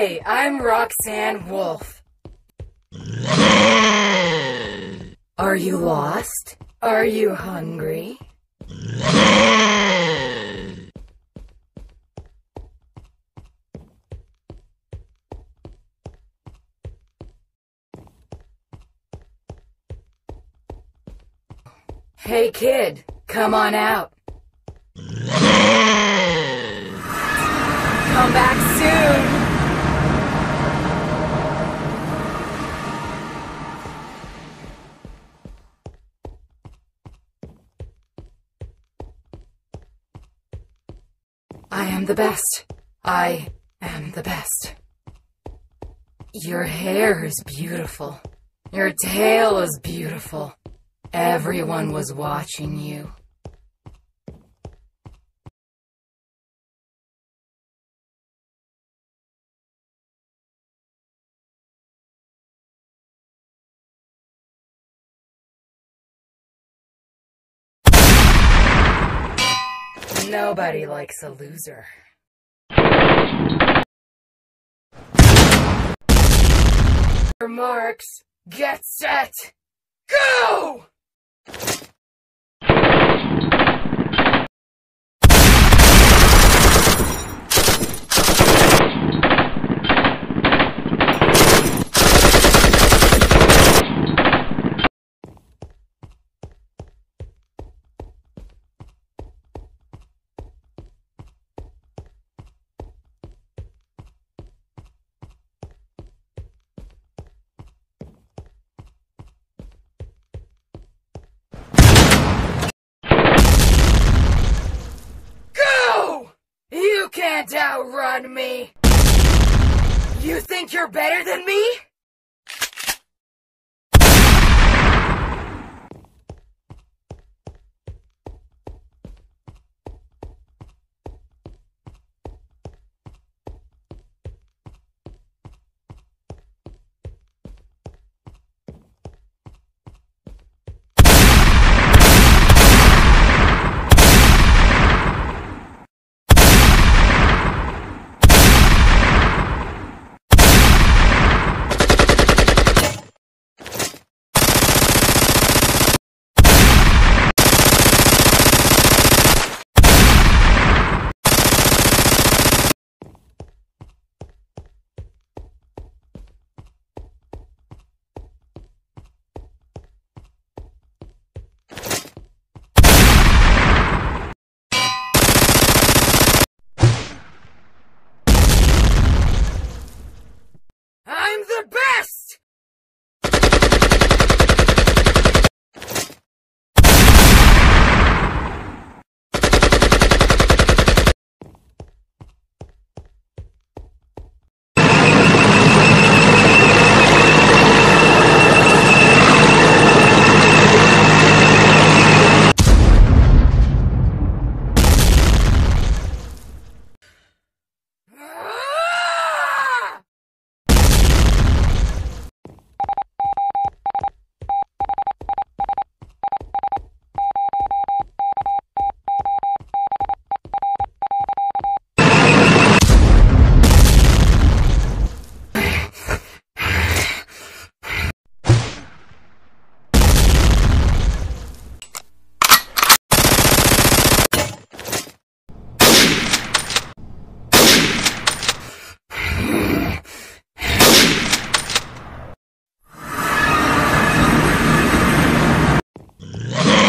Hey, I'm Roxanne Wolf. Are you lost? Are you hungry? Hey kid, come on out. Come back soon. I am the best. I am the best. Your hair is beautiful. Your tail is beautiful. Everyone was watching you. Nobody likes a loser. Your marks, get set, go! You can't outrun me! You think you're better than me? I'm the best!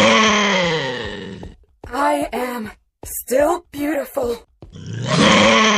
I am still beautiful.